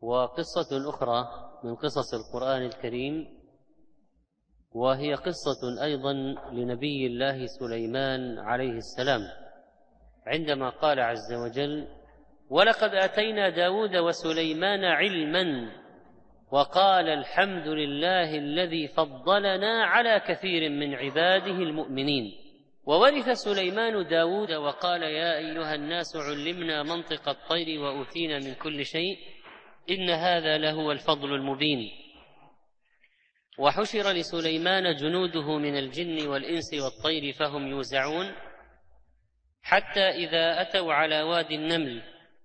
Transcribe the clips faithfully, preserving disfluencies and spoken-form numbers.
وقصة أخرى من قصص القرآن الكريم، وهي قصة أيضا لنبي الله سليمان عليه السلام، عندما قال عز وجل: ولقد آتينا داود وسليمان علما وقال الحمد لله الذي فضلنا على كثير من عباده المؤمنين. وورث سليمان داود وقال: يا أيها الناس علمنا منطق الطير وأوتينا من كل شيء إن هذا لهو الفضل المبين. وحشر لسليمان جنوده من الجن والإنس والطير فهم يوزعون، حتى إذا أتوا على وادي النمل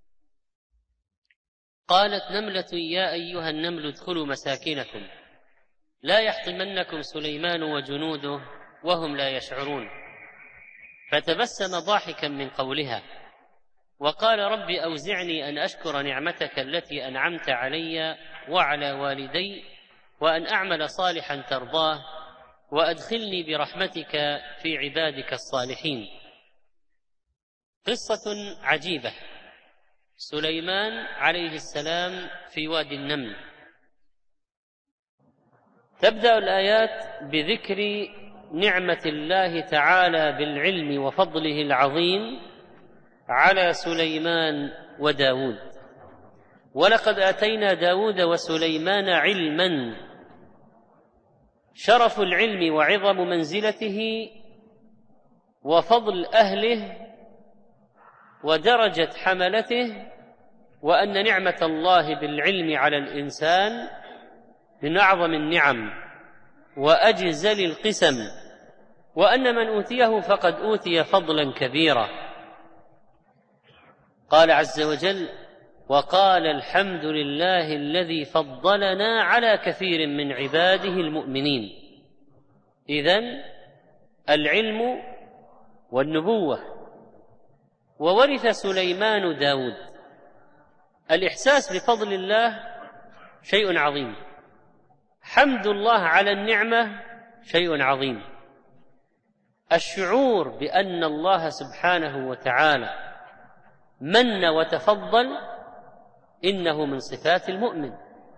قالت نملة يا أيها النمل ادخلوا مساكنكم لا يحطمنكم سليمان وجنوده وهم لا يشعرون، فتبسم ضاحكا من قولها وقال: رب أوزعني أن أشكر نعمتك التي أنعمت علي وعلى والدي وأن أعمل صالحا ترضاه وأدخلني برحمتك في عبادك الصالحين. قصة عجيبة، سليمان عليه السلام في وادي النمل. تبدأ الآيات بذكر نعمة الله تعالى بالعلم وفضله العظيم على سليمان وداود. ولقد آتينا داود وسليمان علما، شرف العلم وعظم منزلته وفضل أهله ودرجة حملته، وأن نعمة الله بالعلم على الإنسان من أعظم النعم وأجزل القسم، وأن من أوتيه فقد أوتي فضلا كبيرا. قال عز وجل: وقال الحمد لله الذي فضلنا على كثير من عباده المؤمنين. إذن العلم والنبوة. وورث سليمان داود. الإحساس بفضل الله شيء عظيم، حمد الله على النعمة شيء عظيم، الشعور بأن الله سبحانه وتعالى من وتفضل إنه من صفات المؤمن،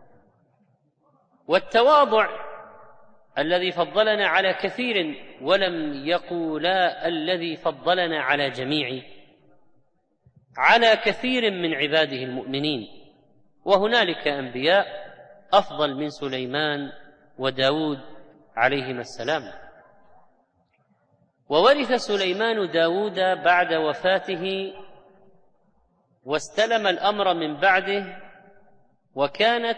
والتواضع الذي فضلنا على كثير ولم يقولا الذي فضلنا على جميع، على كثير من عباده المؤمنين. وهنالك أنبياء أفضل من سليمان وداود عليهما السلام. وورث سليمان داود بعد وفاته واستلم الأمر من بعده، وكانت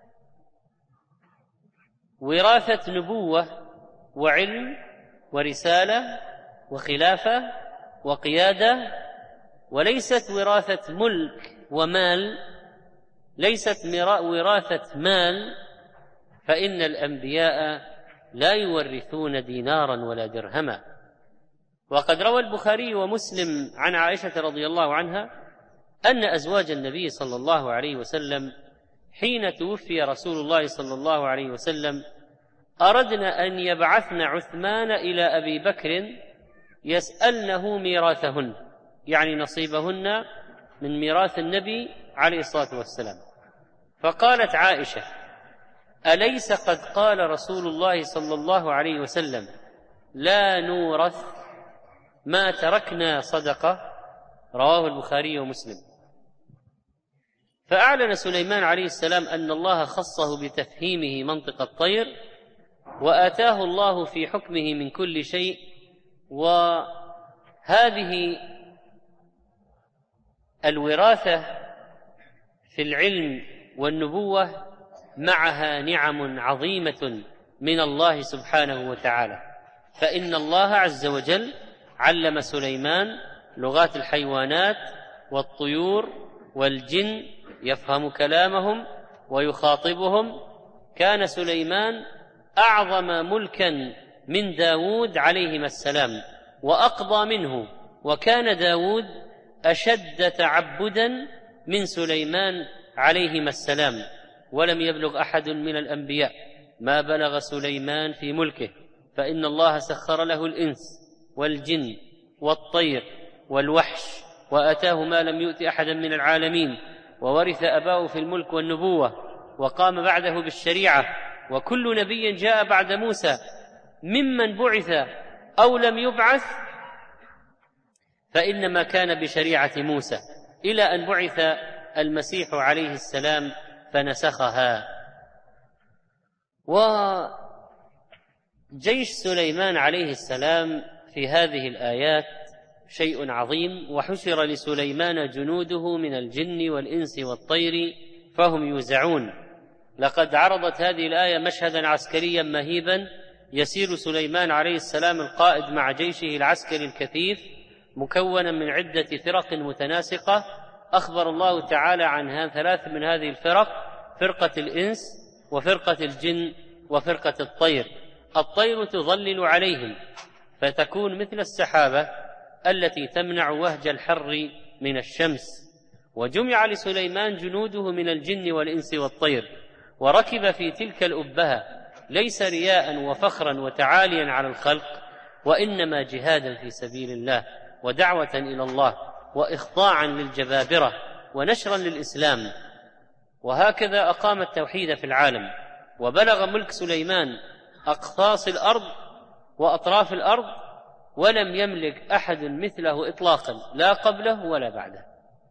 وراثة نبوة وعلم ورسالة وخلافة وقيادة، وليست وراثة ملك ومال، ليست وراثة مال، فإن الأنبياء لا يورثون دينارا ولا درهما. وقد روى البخاري ومسلم عن عائشة رضي الله عنها أن أزواج النبي صلى الله عليه وسلم حين توفي رسول الله صلى الله عليه وسلم أردنا أن يبعثن عثمان إلى أبي بكر يسألنه ميراثهن، يعني نصيبهن من ميراث النبي عليه الصلاة والسلام. فقالت عائشة: أليس قد قال رسول الله صلى الله عليه وسلم لا نورث ما تركنا صدقة؟ رواه البخاري ومسلم. فأعلن سليمان عليه السلام أن الله خصه بتفهيمه منطق الطير، وآتاه الله في حكمه من كل شيء. وهذه الوراثة في العلم والنبوة معها نعم عظيمة من الله سبحانه وتعالى، فإن الله عز وجل علم سليمان لغات الحيوانات والطيور والجن، يفهم كلامهم ويخاطبهم. كان سليمان أعظم ملكا من داود عليهما السلام وأقضى منه، وكان داود أشد تعبدا من سليمان عليهما السلام، ولم يبلغ أحد من الأنبياء ما بلغ سليمان في ملكه، فإن الله سخر له الإنس والجن والطير والوحش، وآتاه ما لم يؤت أحدا من العالمين، وورث أباه في الملك والنبوة وقام بعده بالشريعة، وكل نبي جاء بعد موسى ممن بعث أو لم يبعث فإنما كان بشريعة موسى، إلى أن بعث المسيح عليه السلام فنسخها. وجيش سليمان عليه السلام في هذه الآيات شيء عظيم. وحشر لسليمان جنوده من الجن والإنس والطير فهم يوزعون. لقد عرضت هذه الآية مشهدا عسكريا مهيبا، يسير سليمان عليه السلام القائد مع جيشه العسكري الكثيف مكونا من عدة فرق متناسقة. أخبر الله تعالى عن ثلاث من هذه الفرق: فرقة الإنس وفرقة الجن وفرقة الطير. الطير تظلل عليهم فتكون مثل السحابة التي تمنع وهج الحر من الشمس. وجمع لسليمان جنوده من الجن والإنس والطير، وركب في تلك الأبهة ليس رياء وفخرا وتعاليا على الخلق، وإنما جهادا في سبيل الله ودعوة إلى الله وإخضاعا للجبابرة ونشرا للإسلام. وهكذا أقام التوحيد في العالم. وبلغ ملك سليمان أقطاص الأرض وأطراف الأرض، ولم يملك أحد مثله إطلاقا، لا قبله ولا بعده.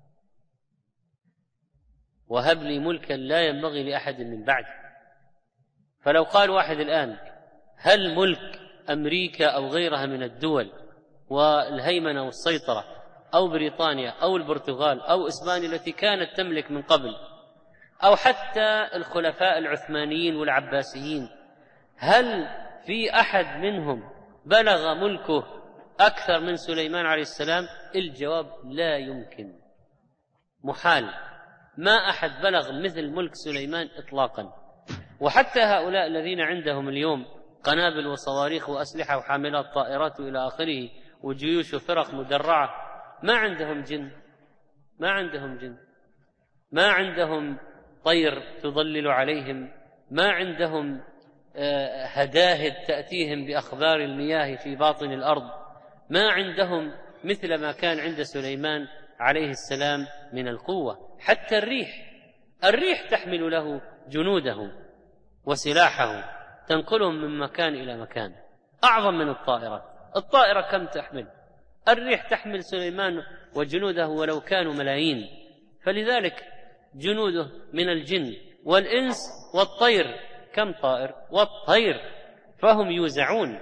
وهب لي ملكا لا ينبغي لأحد من بعده. فلو قال واحد الآن: هل ملك أمريكا أو غيرها من الدول والهيمنة والسيطرة، أو بريطانيا أو البرتغال أو إسبانيا التي كانت تملك من قبل، أو حتى الخلفاء العثمانيين والعباسيين، هل في أحد منهم بلغ ملكه أكثر من سليمان عليه السلام؟ الجواب: لا يمكن، محال، ما أحد بلغ مثل ملك سليمان إطلاقا. وحتى هؤلاء الذين عندهم اليوم قنابل وصواريخ وأسلحة وحاملات طائرات وإلى آخره وجيوش وفرق مدرعة، ما عندهم جن، ما عندهم جن، ما عندهم طير تظلل عليهم، ما عندهم هداهد تأتيهم بأخبار المياه في باطن الأرض، ما عندهم مثل ما كان عند سليمان عليه السلام من القوة. حتى الريح الريح تحمل له جنوده وسلاحه، تنقلهم من مكان إلى مكان، أعظم من الطائرة. الطائرة كم تحمل؟ الريح تحمل سليمان وجنوده ولو كانوا ملايين. فلذلك جنوده من الجن والإنس والطير، كم طائر؟ والطير فهم يوزعون،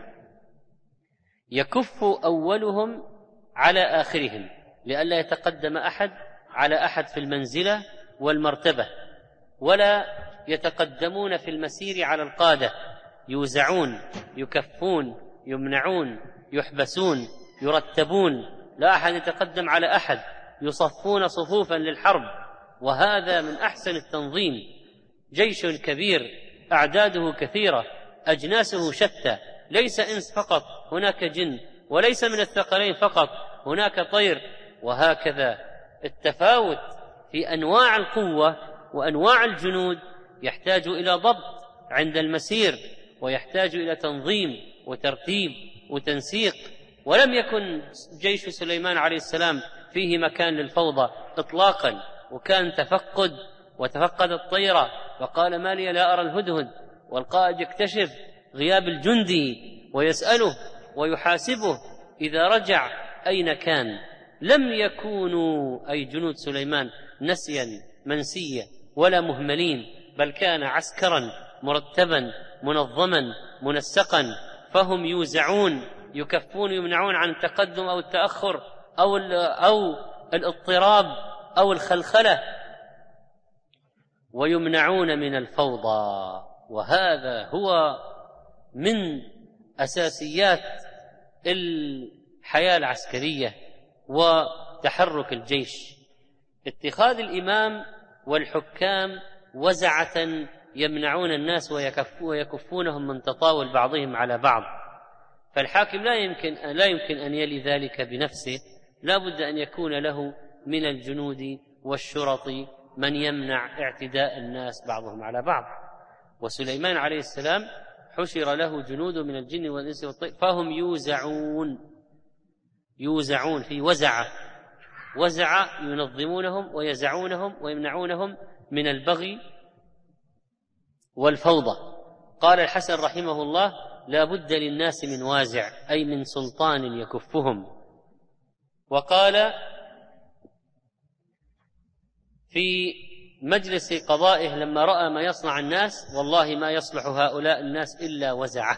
يكف أولهم على آخرهم لئلا يتقدم أحد على أحد في المنزلة والمرتبة، ولا يتقدمون في المسير على القادة. يوزعون، يكفون، يمنعون، يحبسون، يرتبون، لا أحد يتقدم على أحد، يصفون صفوفا للحرب. وهذا من أحسن التنظيم. جيش كبير أعداده كثيرة، أجناسه شتى، ليس إنس فقط، هناك جن، وليس من الثقلين فقط، هناك طير. وهكذا التفاوت في أنواع القوة وأنواع الجنود يحتاج إلى ضبط عند المسير، ويحتاج إلى تنظيم وترتيب وتنسيق. ولم يكن جيش سليمان عليه السلام فيه مكان للفوضى إطلاقا، وكان تفقد، وتفقد الطيرة وقال: ما لي لا أرى الهدهد. والقائد يكتشف غياب الجندي ويسأله ويحاسبه إذا رجع أين كان. لم يكونوا أي جنود سليمان نسيا منسيا ولا مهملين، بل كان عسكرا مرتبا منظما منسقا. فهم يوزعون، يكفون، يمنعون عن التقدم أو التأخر أو, أو الاضطراب أو الخلخلة، ويمنعون من الفوضى. وهذا هو من أساسيات الحياة العسكرية وتحرك الجيش. اتخاذ الإمام والحكام وزعة يمنعون الناس ويكفونهم من تطاول بعضهم على بعض. فالحاكم لا يمكن لا يمكن أن يلي ذلك بنفسه، لا بد أن يكون له من الجنود والشرط من يمنع اعتداء الناس بعضهم على بعض. وسليمان عليه السلام حشر له جنود من الجن والإنس والطير فهم يوزعون، يوزعون في وزعة. وزع ينظمونهم ويزعونهم ويمنعونهم من البغي والفوضى. قال الحسن رحمه الله: لا بد للناس من وازع، أي من سلطان يكفهم. وقال في مجلس قضائه لما رأى ما يصنع الناس: والله ما يصلح هؤلاء الناس إلا وزعه،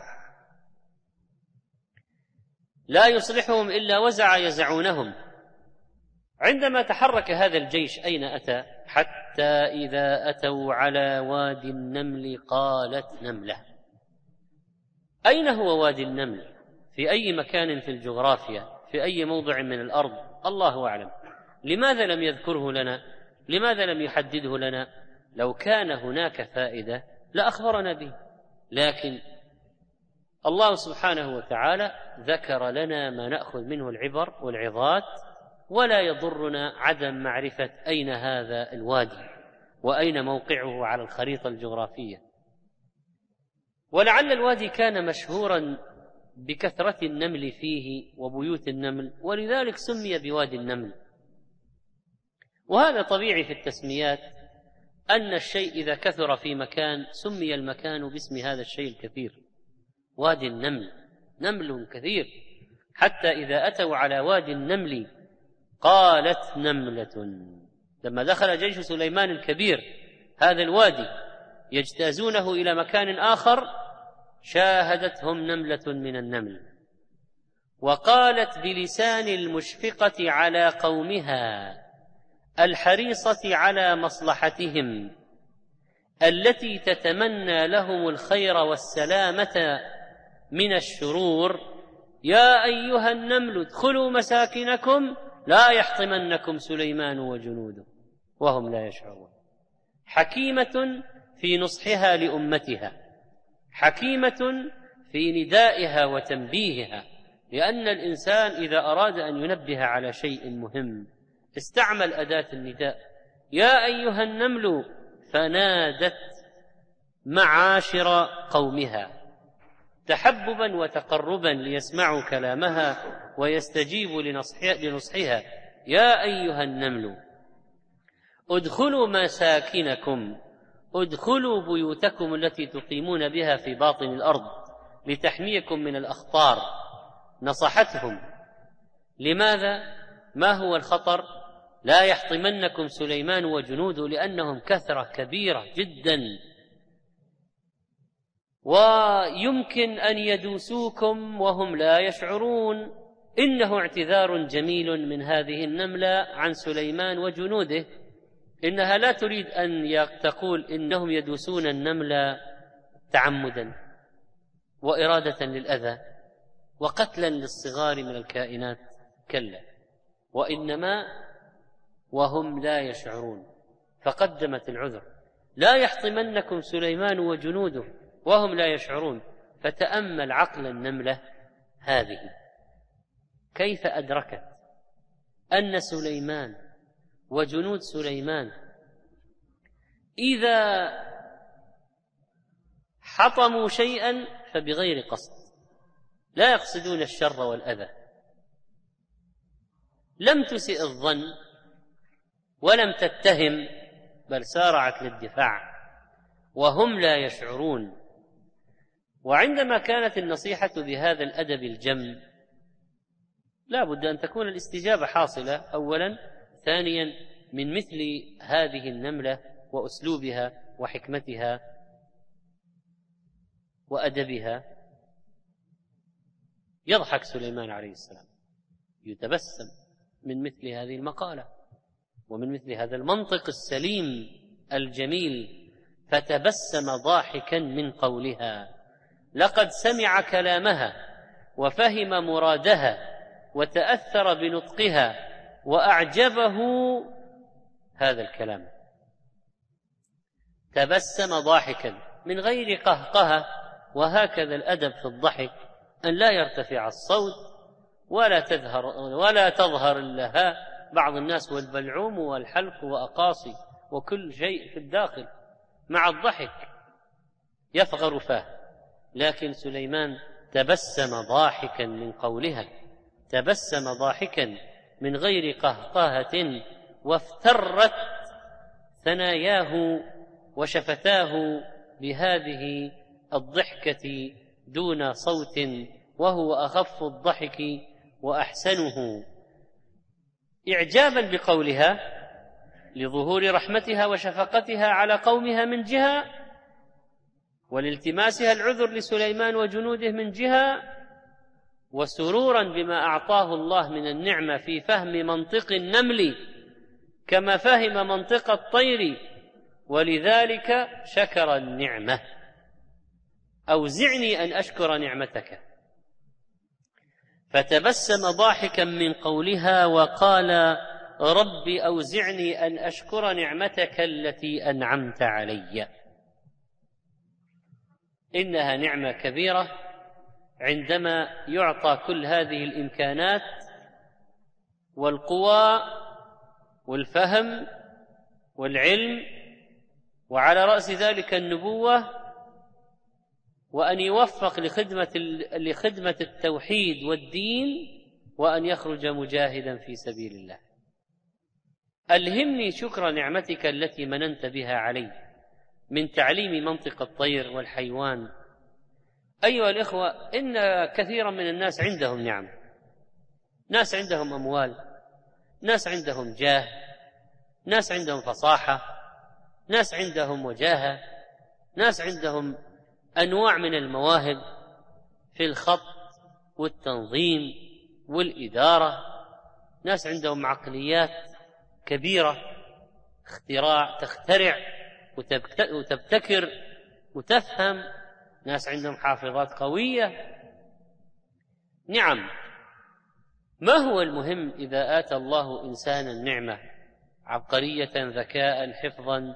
لا يصلحهم إلا وزع يزعونهم. عندما تحرك هذا الجيش أين أتى؟ حتى إذا أتوا على وادي النمل قالت نملة. أين هو وادي النمل؟ في أي مكان في الجغرافيا؟ في أي موضع من الأرض؟ الله أعلم. لماذا لم يذكره لنا؟ لماذا لم يحدده لنا؟ لو كان هناك فائدة لأخبرنا به، لكن الله سبحانه وتعالى ذكر لنا ما نأخذ منه العبر والعظات، ولا يضرنا عدم معرفة أين هذا الوادي وأين موقعه على الخريطة الجغرافية. ولعل الوادي كان مشهورا بكثرة النمل فيه وبيوت النمل، ولذلك سمي بوادي النمل. وهذا طبيعي في التسميات، أن الشيء إذا كثر في مكان سمي المكان باسم هذا الشيء الكثير. وادي النمل، نمل كثير، حتى إذا أتوا على وادي النمل قالت نملة. لما دخل جيش سليمان الكبير هذا الوادي يجتازونه إلى مكان آخر، شاهدتهم نملة من النمل، وقالت بلسان المشفقة على قومها الحريصة على مصلحتهم، التي تتمنى لهم الخير والسلامة من الشرور: يا أيها النمل ادخلوا مساكنكم لا يحطمنكم سليمان وجنوده وهم لا يشعرون. حكيمة في نصحها لأمتها، حكيمة في ندائها وتنبيهها، لأن الإنسان إذا أراد أن ينبه على شيء مهم استعمل أداة النداء: يا أيها النمل، فنادت معاشر قومها تحببا وتقربا ليسمعوا كلامها ويستجيبوا لنصحها: يا أيها النمل ادخلوا مساكنكم، ادخلوا بيوتكم التي تقيمون بها في باطن الأرض لتحميكم من الأخطار. نصحتهم. لماذا؟ ما هو الخطر؟ لا يحطمنكم سليمان وجنوده، لأنهم كثرة كبيرة جدا، ويمكن أن يدوسوكم وهم لا يشعرون. إنه اعتذار جميل من هذه النملة عن سليمان وجنوده، إنها لا تريد أن تقول إنهم يدوسون النملة تعمدا وإرادة للأذى وقتلا للصغار من الكائنات، كلا، وإنما وهم لا يشعرون. فقدمت العذر: لا يحطمنكم سليمان وجنوده وهم لا يشعرون. فتأمل عقل النملة هذه كيف أدركت أن سليمان وجنود سليمان إذا حطموا شيئا فبغير قصد، لا يقصدون الشر والأذى. لم تسئ الظن ولم تتهم، بل سارعت للدفاع وهم لا يشعرون. وعندما كانت النصيحة بهذا الأدب الجم لا بد أن تكون الاستجابة حاصلة أولا. ثانيا، من مثل هذه النملة وأسلوبها وحكمتها وأدبها يضحك سليمان عليه السلام، يتبسم من مثل هذه المقالة ومن مثل هذا المنطق السليم الجميل، فتبسم ضاحكا من قولها. لقد سمع كلامها وفهم مرادها وتأثر بنطقها وأعجبه هذا الكلام. تبسم ضاحكا من غير قهقهة. وهكذا الأدب في الضحك أن لا يرتفع الصوت ولا تظهر ولا تظهر لها بعض الناس والبلعوم والحلق وأقاصي وكل شيء في الداخل مع الضحك يفغر فاه. لكن سليمان تبسم ضاحكا من قولها، تبسم ضاحكا من غير قهقهة، وافترت ثناياه وشفتاه بهذه الضحكة دون صوت، وهو أخف الضحك وأحسنه، إعجابا بقولها لظهور رحمتها وشفقتها على قومها من جهة، والالتماسها العذر لسليمان وجنوده من جهة، وسرورا بما أعطاه الله من النعمة في فهم منطق النمل كما فهم منطق الطير، ولذلك شكر النعمة. أوزعني أن أشكر نعمتك، فتبسم ضاحكا من قولها وقال: رب أوزعني أن أشكر نعمتك التي أنعمت علي. إنها نعمة كبيرة عندما يعطى كل هذه الإمكانات والقوى والفهم والعلم، وعلى رأس ذلك النبوة، وأن يوفق لخدمة لخدمة التوحيد والدين، وأن يخرج مجاهدا في سبيل الله. ألهمني شكر نعمتك التي مننت بها علي من تعليم منطق الطير والحيوان. أيها الإخوة، إن كثيرا من الناس عندهم نعم، ناس عندهم أموال، ناس عندهم جاه، ناس عندهم فصاحة، ناس عندهم وجاهة، ناس عندهم أنواع من المواهب في الخط والتنظيم والإدارة، ناس عندهم عقليات كبيرة، اختراع، تخترع وتبتكر وتفهم، ناس عندهم حافظات قوية. نعم، ما هو المهم إذا آتى الله إنسانا نعمة، عبقرية، ذكاء، حفظا،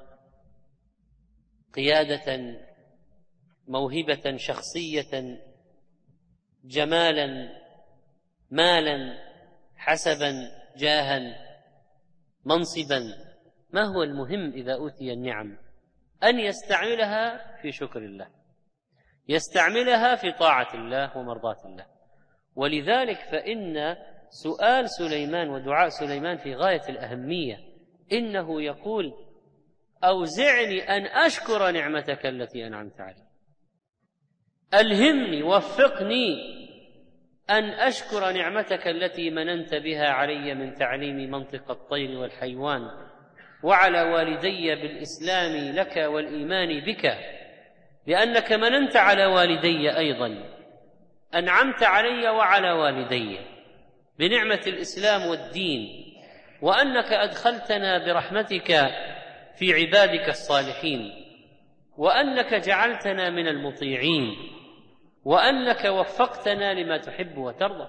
قيادة، موهبة، شخصية، جمالا، مالا، حسبا، جاها، منصبا؟ ما هو المهم إذا أوتي النعم؟ أن يستعملها في شكر الله، يستعملها في طاعة الله ومرضاة الله. ولذلك فإن سؤال سليمان ودعاء سليمان في غاية الأهمية. إنه يقول: أوزعني أن أشكر نعمتك التي أنعمت علي، ألهمني، وفقني أن أشكر نعمتك التي مننت بها علي من تعليم منطق الطير والحيوان، وعلى والدي بالإسلام لك والإيمان بك، لأنك مننت على والدي أيضا، أنعمت علي وعلى والدي بنعمة الإسلام والدين، وأنك أدخلتنا برحمتك في عبادك الصالحين، وأنك جعلتنا من المطيعين، وأنك وفقتنا لما تحب وترضى.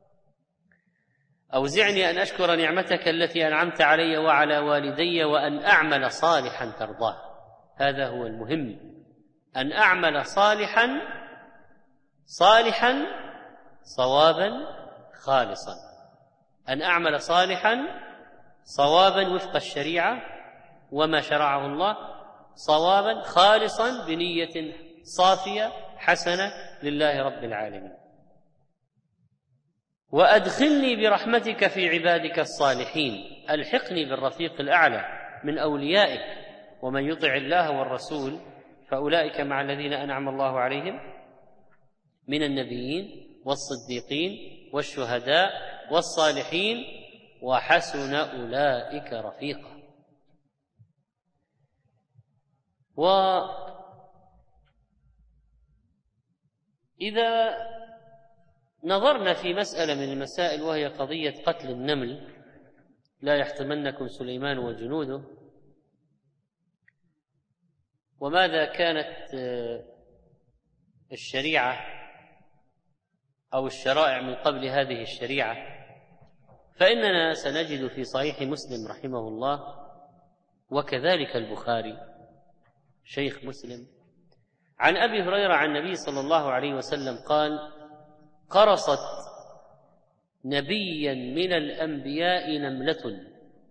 أوزعني أن أشكر نعمتك التي أنعمت علي وعلى والدي، وأن أعمل صالحا ترضاه. هذا هو المهم، أن أعمل صالحا صالحا صوابا خالصا، أن أعمل صالحا صوابا وفق الشريعة وما شرعه الله، صوابا خالصا بنية صافية حسنة لله رب العالمين. وأدخلني برحمتك في عبادك الصالحين، ألحقني بالرفيق الأعلى من أوليائك، ومن يطع الله والرسول فأولئك مع الذين أنعم الله عليهم من النبيين والصديقين والشهداء والصالحين، وحسن أولئك رفيقا. وإذا نظرنا في مسألة من المسائل وهي قضية قتل النمل، لا يحطمنكم سليمان وجنوده، وماذا كانت الشريعة أو الشرائع من قبل هذه الشريعة، فإننا سنجد في صحيح مسلم رحمه الله، وكذلك البخاري شيخ مسلم، عن أبي هريرة عن النبي صلى الله عليه وسلم قال: قرصت نبيا من الأنبياء نملة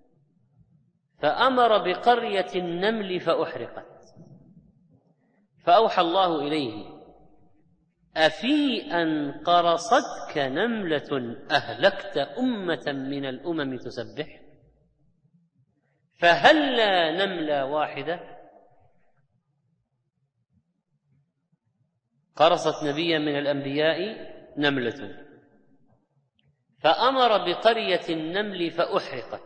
فأمر بقرية النمل فأحرقت، فأوحى الله إليه أفي أن قرصتك نملة أهلكت أمة من الأمم تسبح فهلا نملة واحدة. قرصت نبيا من الأنبياء نملة فأمر بقرية النمل فأحرقت،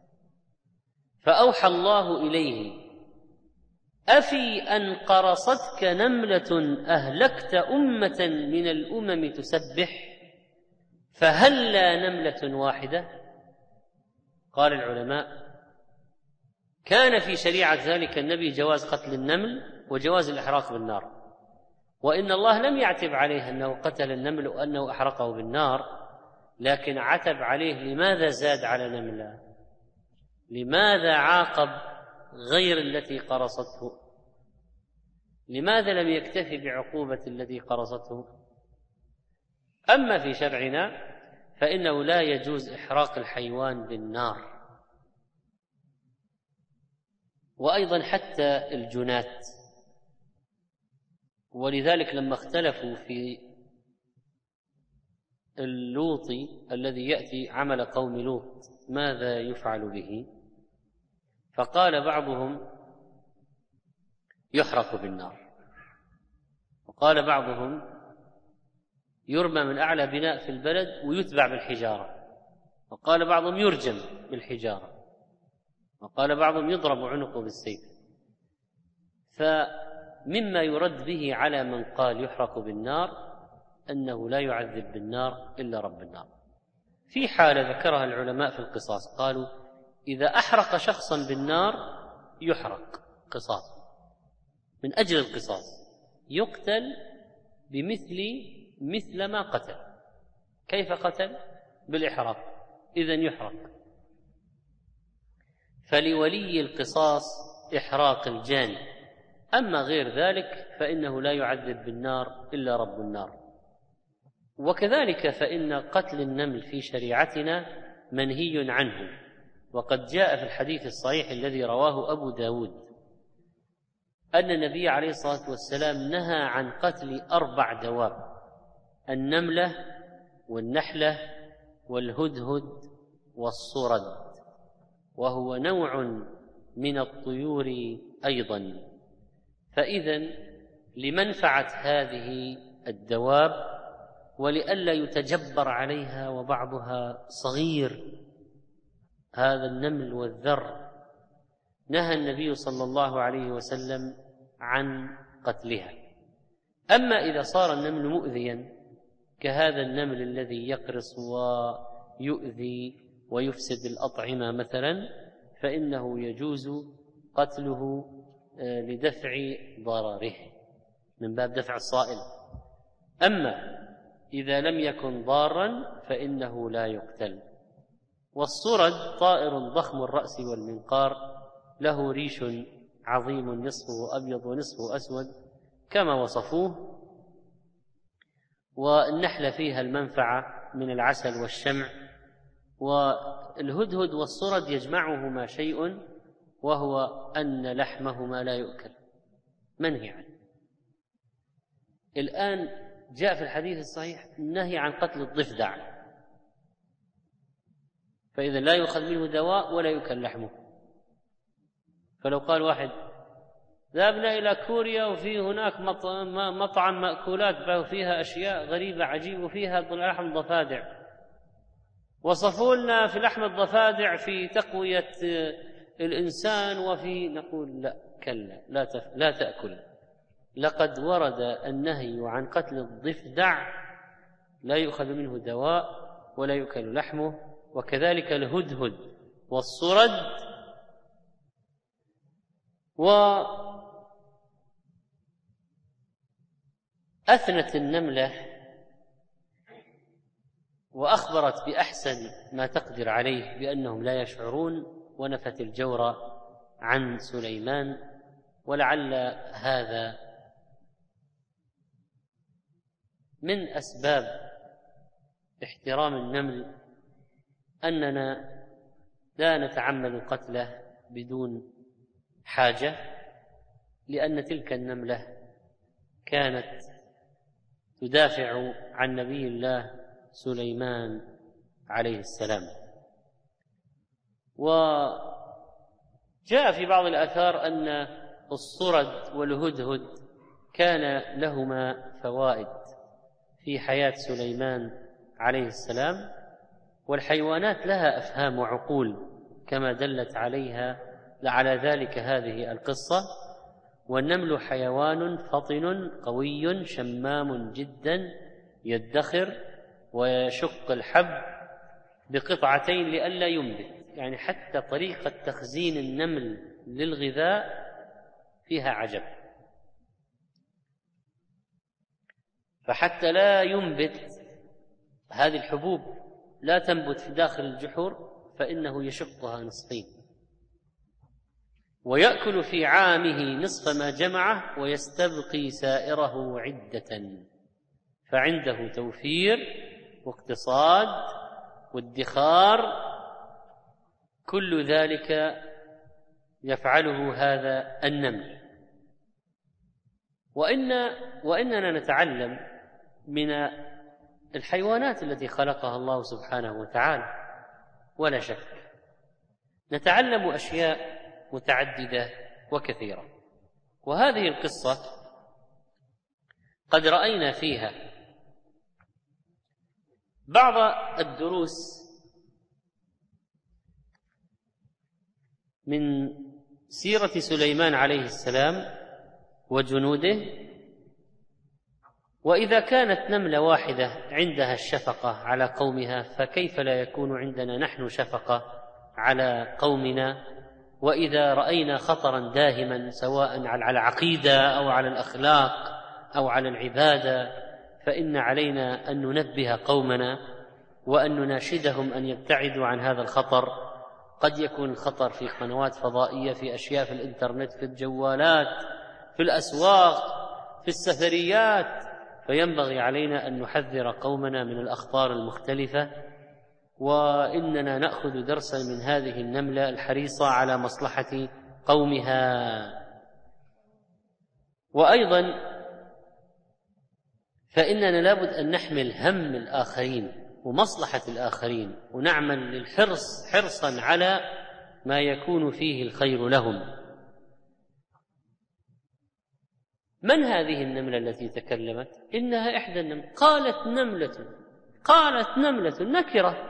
فأوحى الله إليه أفي أن قرصتك نملة أهلكت أمة من الأمم تسبح فهلا نملة واحدة. قال العلماء كان في شريعة ذلك النبي جواز قتل النمل وجواز الإحراق بالنار، وإن الله لم يعتب عليه أنه قتل النمل وأنه أحرقه بالنار، لكن عتب عليه لماذا زاد على نملة، لماذا عاقب غير التي قرصته، لماذا لم يكتفي بعقوبة الذي قرصته. أما في شرعنا فإنه لا يجوز إحراق الحيوان بالنار، وأيضا حتى الجنات. ولذلك لما اختلفوا في اللوطي الذي يأتي عمل قوم لوط ماذا يفعل به، فقال بعضهم يحرق بالنار، وقال بعضهم يرمى من أعلى بناء في البلد ويتبع بالحجارة، وقال بعضهم يرجم بالحجارة، وقال بعضهم يضرب عنقه بالسيف. فمما يرد به على من قال يحرق بالنار أنه لا يعذب بالنار إلا رب النار. في حالة ذكرها العلماء في القصاص، قالوا إذا أحرق شخصا بالنار يحرق قصاص من أجل القصاص، يقتل بمثل مثل ما قتل. كيف قتل؟ بالإحراق، إذن يحرق. فلولي القصاص إحراق الجاني، أما غير ذلك فإنه لا يعذب بالنار إلا رب النار. وكذلك فإن قتل النمل في شريعتنا منهي عنه، وقد جاء في الحديث الصحيح الذي رواه أبو داود أن النبي عليه الصلاة والسلام نهى عن قتل أربع دواب: النملة والنحلة والهدهد والصرد، وهو نوع من الطيور أيضا. فإذن لمنفعة هذه الدواب ولئلا يتجبر عليها وبعضها صغير، هذا النمل والذر، نهى النبي صلى الله عليه وسلم عن قتلها. أما إذا صار النمل مؤذيا كهذا النمل الذي يقرص ويؤذي ويفسد الأطعمة مثلا، فإنه يجوز قتله لدفع ضرره من باب دفع الصائل. أما إذا لم يكن ضارا فإنه لا يقتل. والصرد طائر ضخم الرأس والمنقار، له ريش عظيم نصفه أبيض ونصفه أسود كما وصفوه. والنحلة فيها المنفعة من العسل والشمع. والهدهد والصرد يجمعهما شيء، وهو أن لحمهما لا يؤكل، منهي عنه. الآن جاء في الحديث الصحيح النهي عن قتل الضفدع، فإذا لا يؤخذ منه دواء ولا يؤكل لحمه. فلو قال واحد ذهبنا إلى كوريا وفي هناك مطعم مأكولات فيها أشياء غريبة عجيبة وفيها لحم ضفادع، وصفوا لنا في لحم الضفادع في تقوية الإنسان وفي، نقول لا، كلا، لا, تف... لا تأكل. لقد ورد النهي عن قتل الضفدع، لا يؤخذ منه دواء ولا يؤكل لحمه. وكذلك الهدهد والصرد. وأثنت النملة وأخبرت بأحسن ما تقدر عليه بأنهم لا يشعرون، ونفت الجور عن سليمان. ولعل هذا من أسباب احترام النمل أننا لا نتعمد قتله بدون حاجة، لأن تلك النملة كانت تدافع عن نبي الله سليمان عليه السلام. وجاء في بعض الآثار أن الصرد والهدهد كان لهما فوائد في حياة سليمان عليه السلام، والحيوانات لها أفهام وعقول كما دلت عليها على ذلك هذه القصة. والنمل حيوان فطن قوي شمام جدا يدخر ويشق الحب بقطعتين لئلا ينبت، يعني حتى طريقة تخزين النمل للغذاء فيها عجب، فحتى لا ينبت هذه الحبوب لا تنبت في داخل الجحور فإنه يشقها نصفين، ويأكل في عامه نصف ما جمعه ويستبقي سائره عدة، فعنده توفير واقتصاد وادخار، كل ذلك يفعله هذا النمل. وإن وإننا نتعلم من الحيوانات التي خلقها الله سبحانه وتعالى ولا شك، نتعلم أشياء متعددة وكثيرة، وهذه القصة قد رأينا فيها بعض الدروس من سيرة سليمان عليه السلام وجنوده. وإذا كانت نملة واحدة عندها الشفقة على قومها، فكيف لا يكون عندنا نحن شفقة على قومنا؟ وإذا رأينا خطرا داهما سواء على العقيدة أو على الأخلاق أو على العبادة، فإن علينا أن ننبه قومنا وأن نناشدهم أن يبتعدوا عن هذا الخطر. قد يكون الخطر في قنوات فضائية، في أشياء في الإنترنت، في الجوالات، في الأسواق، في السفريات، فينبغي علينا أن نحذر قومنا من الأخطار المختلفة. وإننا نأخذ درسا من هذه النملة الحريصة على مصلحة قومها. وأيضا فإننا لابد أن نحمل هم الآخرين ومصلحة الآخرين، ونعمل للحرص حرصا على ما يكون فيه الخير لهم. من هذه النملة التي تكلمت؟ إنها إحدى النمل. قالت نملة، قالت نملة نكرة،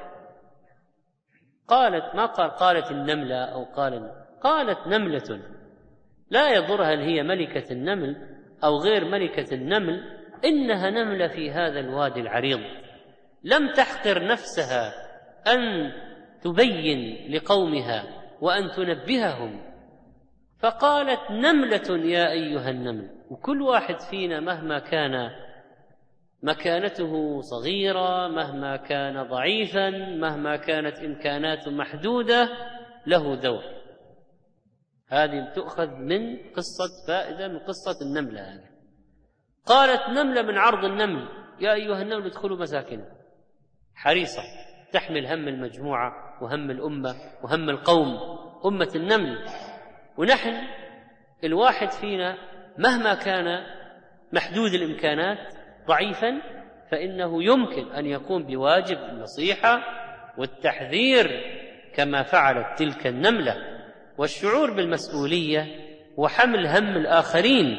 قالت ما قال قالت النملة أو قال قالت نملة، لا يضرها هل هي ملكة النمل أو غير ملكة النمل، إنها نملة في هذا الوادي العريض، لم تحقر نفسها أن تبين لقومها وأن تنبههم، فقالت نملة يا أيها النمل. وكل واحد فينا مهما كان مكانته صغيرة، مهما كان ضعيفا، مهما كانت إمكاناته محدودة، له دور. هذه تؤخذ من قصة فائدة من قصة النملة هذه. قالت نملة من عرض النمل يا أيها النمل ادخلوا مساكنه، حريصة تحمل هم المجموعة وهم الأمة وهم القوم، أمة النمل. ونحن الواحد فينا مهما كان محدود الإمكانات ضعيفا، فإنه يمكن أن يقوم بواجب النصيحة والتحذير كما فعلت تلك النملة، والشعور بالمسؤولية وحمل هم الآخرين.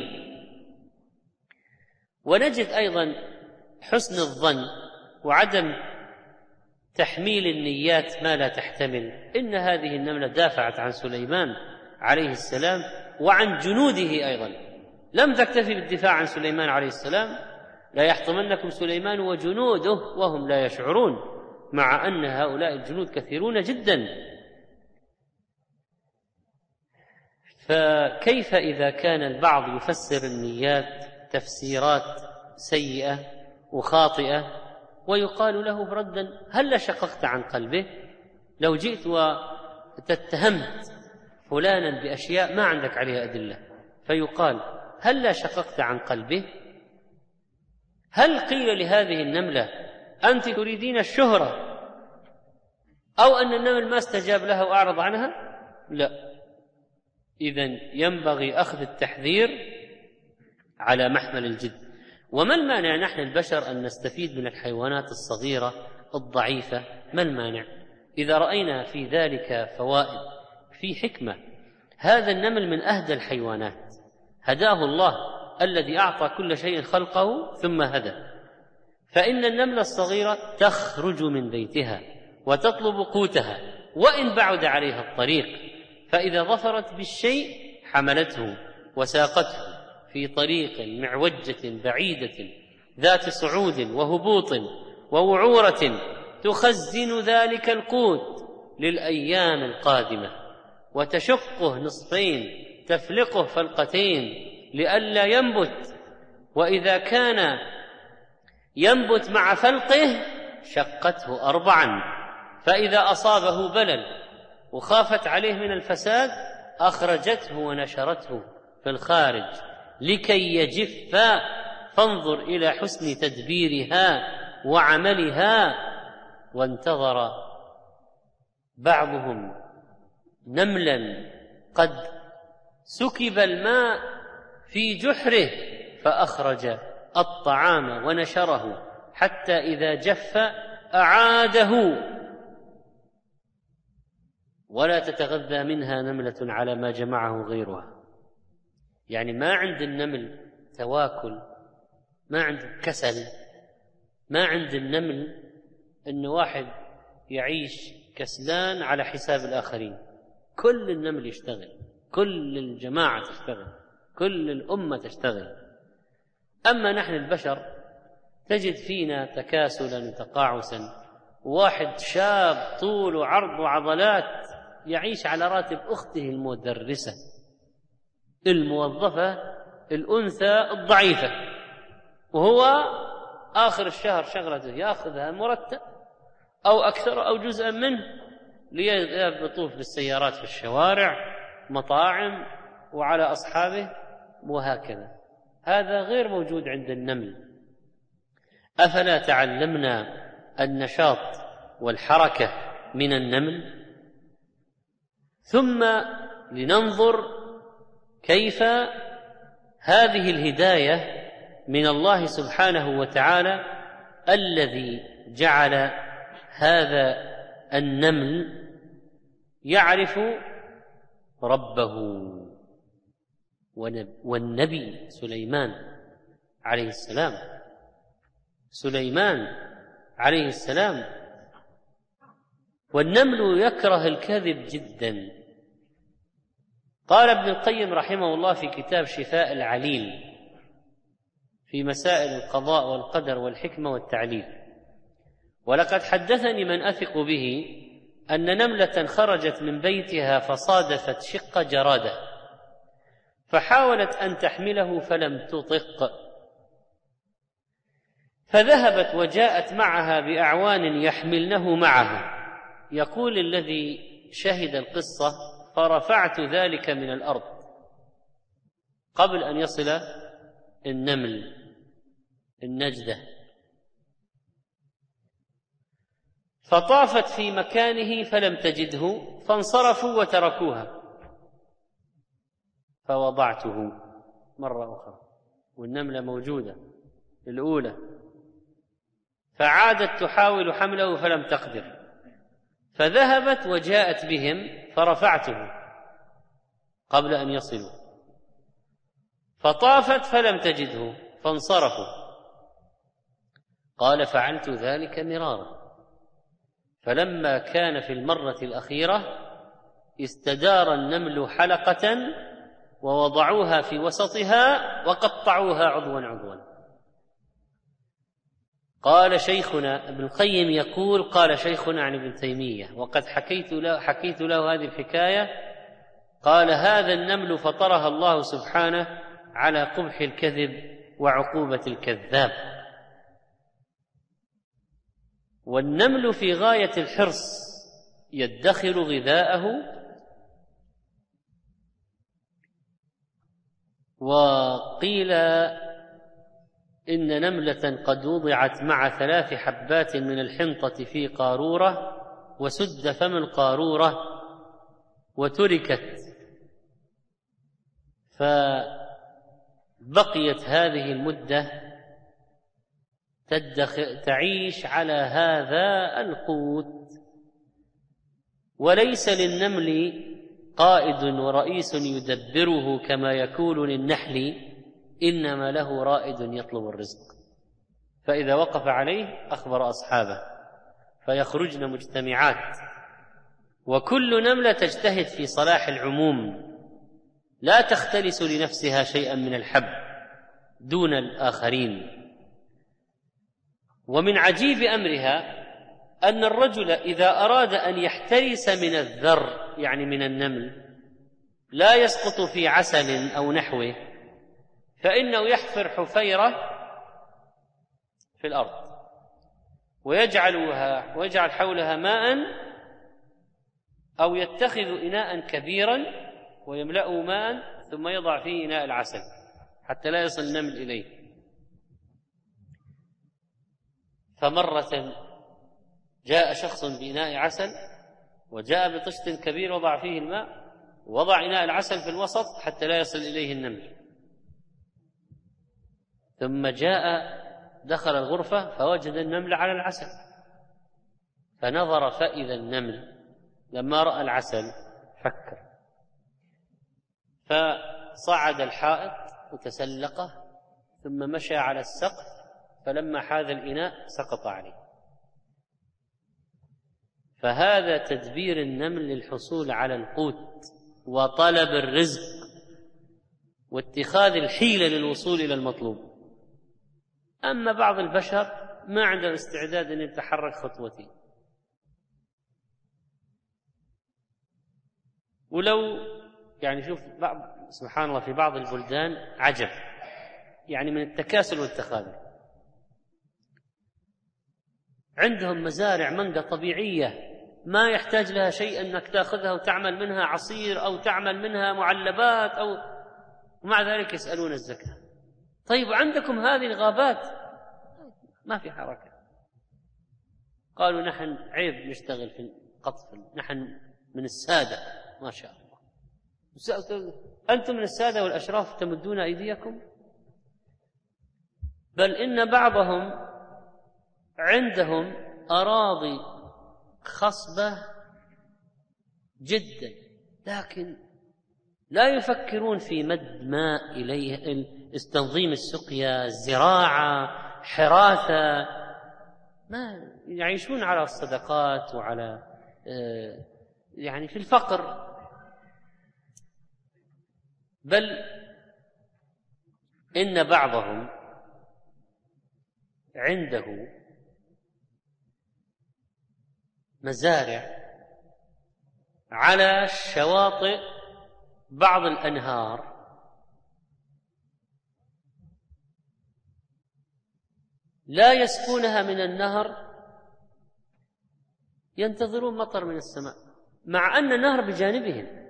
ونجد أيضا حسن الظن وعدم تحميل النيات ما لا تحتمل. إن هذه النملة دافعت عن سليمان عليه السلام وعن جنوده أيضا، لم تكتفي بالدفاع عن سليمان عليه السلام، لا يحطمنكم سليمان وجنوده وهم لا يشعرون، مع أن هؤلاء الجنود كثيرون جدا. فكيف إذا كان البعض يفسر النيات تفسيرات سيئة وخاطئة ويقال له ردا هل شققت عن قلبه؟ لو جئت وتتهمت فلانا بأشياء ما عندك عليها أدلة، فيقال هل شققت عن قلبه؟ هل قيل لهذه النملة أنت تريدين الشهرة أو أن النمل ما استجاب لها وأعرض عنها؟ لا. إذن ينبغي أخذ التحذير على محمل الجد. وما المانع نحن البشر أن نستفيد من الحيوانات الصغيرة الضعيفة؟ ما المانع إذا رأينا في ذلك فوائد، في حكمة؟ هذا النمل من أهدى الحيوانات، هداه الله الذي أعطى كل شيء خلقه ثم هدى. فإن النملة الصغيرة تخرج من بيتها وتطلب قوتها وإن بعد عليها الطريق، فإذا ظفرت بالشيء حملته وساقته في طريق معوجة بعيدة ذات صعود وهبوط ووعورة، تخزن ذلك القوت للأيام القادمة وتشقه نصفين، تفلقه فلقتين لئلا ينبت، وإذا كان ينبت مع فلقه شقته أربعا، فإذا أصابه بلل وخافت عليه من الفساد أخرجته ونشرته في الخارج لكي يجف. فانظر إلى حسن تدبيرها وعملها. وانتظر بعضهم نملا قد سكب الماء في جحره فأخرج الطعام ونشره حتى إذا جف أعاده، ولا تتغذى منها نملة على ما جمعه غيرها. يعني ما عند النمل تواكل، ما عند كسل، ما عند النمل أن واحد يعيش كسلان على حساب الآخرين. كل النمل يشتغل، كل الجماعة تشتغل، كل الأمة تشتغل. أما نحن البشر تجد فينا تكاسلا وتقاعسا، واحد شاب طول وعرض وعضلات يعيش على راتب أخته المدرسة الموظفة الأنثى الضعيفة، وهو آخر الشهر شغلته يأخذها مرتب أو أكثر أو جزءا منه ليطوف بالسيارات في الشوارع، مطاعم، وعلى أصحابه، وهكذا. هذا غير موجود عند النمل. أفلا تعلمنا النشاط والحركة من النمل؟ ثم لننظر كيف هذه الهداية من الله سبحانه وتعالى الذي جعل هذا النمل يعرف ربه. والنبي سليمان عليه السلام سليمان عليه السلام والنمل يكره الكذب جدا. قال ابن القيم رحمه الله في كتاب شفاء العليل في مسائل القضاء والقدر والحكمة والتعليل: ولقد حدثني من أثق به أن نملة خرجت من بيتها فصادفت شق جرادة فحاولت أن تحمله فلم تطق، فذهبت وجاءت معها بأعوان يحملنه معها. يقول الذي شهد القصة: فرفعت ذلك من الأرض قبل أن يصل النمل النجدة، فطافت في مكانه فلم تجده فانصرفوا وتركوها، فوضعته مرة أخرى والنملة موجودة الأولى، فعادت تحاول حمله فلم تقدر، فذهبت وجاءت بهم فرفعته قبل أن يصلوا، فطافت فلم تجده فانصرفوا. قال: فعلت ذلك مرارا، فلما كان في المرة الأخيرة استدار النمل حلقة ووضعوها في وسطها وقطعوها عضوا عضوا. قال شيخنا ابن القيم يقول: قال شيخنا عن ابن تيمية وقد حكيت له, حكيت له هذه الحكاية، قال: هذا النمل فطرها الله سبحانه على قبح الكذب وعقوبة الكذاب. والنمل في غاية الحرص يدخر غذاءه، وقيل إن نملة قد وضعت مع ثلاث حبات من الحنطة في قارورة وسد فم القارورة وتركت، فبقيت هذه المدة تعيش على هذا القوت. وليس للنمل قائد ورئيس يدبره كما يكون للنحل، إنما له رائد يطلب الرزق، فإذا وقف عليه أخبر أصحابه فيخرجن مجتمعات، وكل نملة تجتهد في صلاح العموم، لا تختلس لنفسها شيئا من الحب دون الآخرين. ومن عجيب أمرها أن الرجل إذا أراد أن يحترس من الذر، يعني من النمل، لا يسقط في عسل أو نحوه، فإنه يحفر حفيرة في الأرض ويجعلها ويجعل حولها ماء، أو يتخذ إناء كبيرا ويملأه ماء ثم يضع فيه إناء العسل حتى لا يصل النمل إليه. فمرة جاء شخص بإناء عسل وجاء بطشت كبير وضع فيه الماء ووضع إناء العسل في الوسط حتى لا يصل إليه النمل، ثم جاء دخل الغرفة فوجد النمل على العسل، فنظر فإذا النمل لما رأى العسل فكر، فصعد الحائط وتسلقه ثم مشى على السقف، فلما حاذ الإناء سقط عليه. فهذا تدبير النمل للحصول على القوت وطلب الرزق واتخاذ الحيلة للوصول إلى المطلوب. أما بعض البشر ما عنده استعداد أن يتحرك خطوتين. ولو يعني شوف بعض سبحان الله في بعض البلدان عجب يعني من التكاسل والتخاذل، عندهم مزارع مانجا طبيعية ما يحتاج لها شيء أنك تأخذها وتعمل منها عصير أو تعمل منها معلبات، أو ومع ذلك يسألون الزكاة. طيب عندكم هذه الغابات ما في حركة، قالوا نحن عيب نشتغل في القطف، نحن من السادة ما شاء الله. أنتم من السادة والأشراف تمدون أيديكم؟ بل إن بعضهم عندهم أراضي خصبة جدا، لكن لا يفكرون في مد ماء إليه، تنظيم السقيا، الزراعة، حراثة، ما يعيشون على الصدقات وعلى يعني في الفقر. بل إن بعضهم عنده مزارع على شواطئ بعض الأنهار، لا يسقونها من النهر، ينتظرون مطر من السماء، مع أن النهر بجانبهم،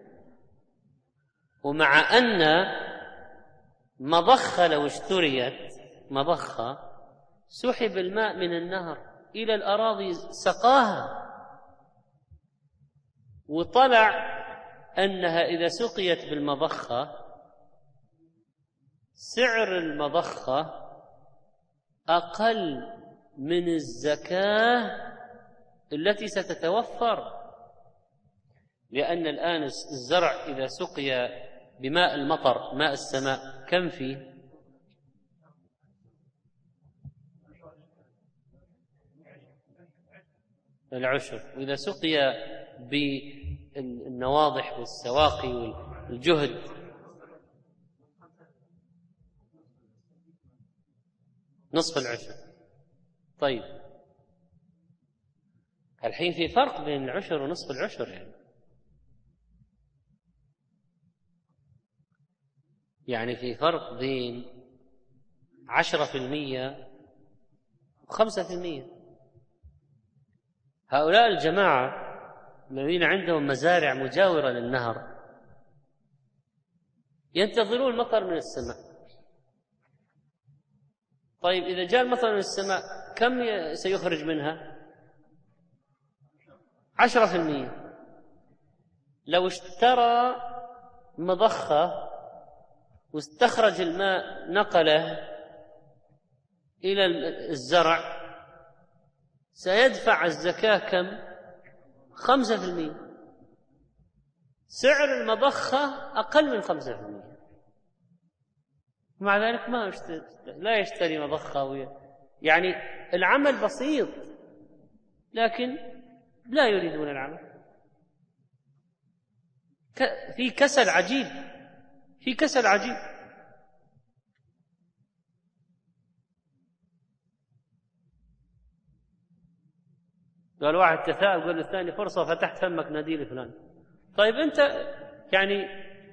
ومع أن مضخة لو اشتريت مضخة سحب الماء من النهر إلى الأراضي سقاها، وطلع أنها إذا سقيت بالمضخة سعر المضخة أقل من الزكاة التي ستتوفر، لأن الآن الزرع إذا سقي بماء المطر ماء السماء كم فيه؟ العشر، وإذا سقي بالنواضح والسواقي والجهد نصف العشر. طيب الحين في فرق بين العشر ونصف العشر، يعني يعني في فرق بين عشرة في المية وخمسة في المية. هؤلاء الجماعة الذين عندهم مزارع مجاورة للنهر ينتظرون المطر من السماء. طيب إذا جاء المطر من السماء كم سيخرج منها؟ عشرة في المية. لو اشترى مضخة واستخرج الماء نقله إلى الزرع سيدفع الزكاة كم؟ خمسة في المئة. سعر المضخة أقل من خمسة في المئة، مع ذلك ما يشتري، لا يشتري مضخة. يعني العمل بسيط لكن لا يريدون العمل. في كسل عجيب، في كسل عجيب. قال واحد تثاءب، قال الثاني فرصة فتحت فمك نادي لي فلان. طيب أنت يعني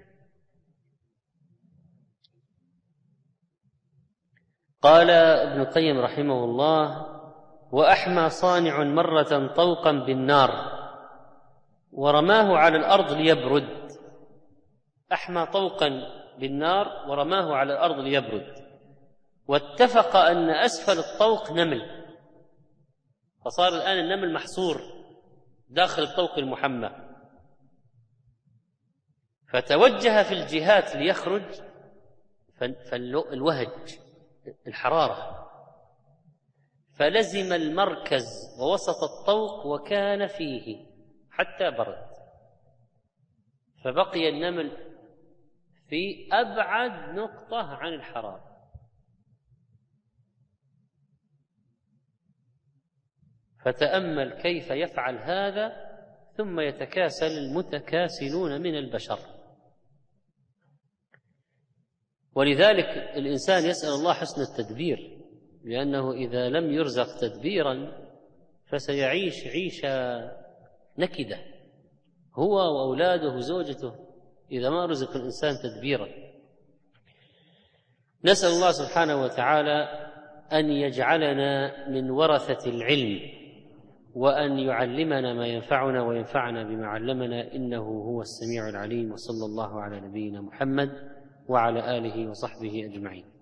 قال ابن القيم رحمه الله: وأحمى صانع مرة طوقا بالنار ورماه على الأرض ليبرد. أحمى طوقا بالنار ورماه على الأرض ليبرد، واتفق أن أسفل الطوق نمل، فصار الآن النمل محصور داخل الطوق المحمى، فتوجه في الجهات ليخرج، فالوهج الحرارة، فلزم المركز ووسط الطوق وكان فيه حتى برد، فبقي النمل في أبعد نقطة عن الحرارة. فتأمل كيف يفعل هذا، ثم يتكاسل المتكاسلون من البشر. ولذلك الإنسان يسأل الله حسن التدبير، لأنه إذا لم يرزق تدبيرا فسيعيش عيشة نكدة، هو وأولاده وزوجته، إذا ما رزق الإنسان تدبيرا. نسأل الله سبحانه وتعالى أن يجعلنا من ورثة العلم، وأن يعلمنا ما ينفعنا وينفعنا بما علمنا، إنه هو السميع العليم. وصلى الله على نبينا محمد وعلى آله وصحبه أجمعين.